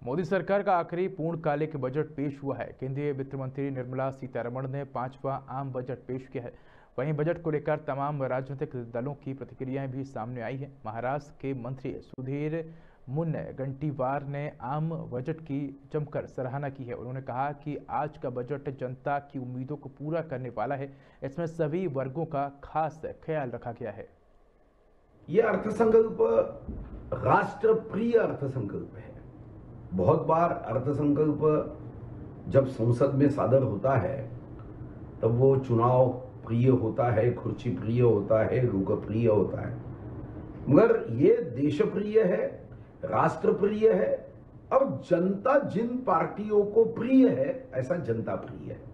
मोदी सरकार का आखिरी पूर्णकालिक बजट पेश हुआ है। केंद्रीय वित्त मंत्री निर्मला सीतारमण ने 5वां आम बजट पेश किया है। वहीं बजट को लेकर तमाम राजनीतिक दलों की प्रतिक्रियाएं भी सामने आई हैं। महाराष्ट्र के मंत्री सुधीर मुनगंटीवार ने आम बजट की जमकर सराहना की है। उन्होंने कहा कि आज का बजट जनता की उम्मीदों को पूरा करने वाला है। इसमें सभी वर्गों का खास ख्याल रखा गया है। ये अर्थसंकल्प राष्ट्रप्रिय अर्थसंकल्प है। बहुत बार अर्थसंकल्प जब संसद में सादर होता है तब वो चुनाव प्रिय होता है, खुर्ची प्रिय होता है, लोकप्रिय होता है, मगर ये देशप्रिय है, राष्ट्रप्रिय है और जनता जिन पार्टियों को प्रिय है ऐसा जनता प्रिय है।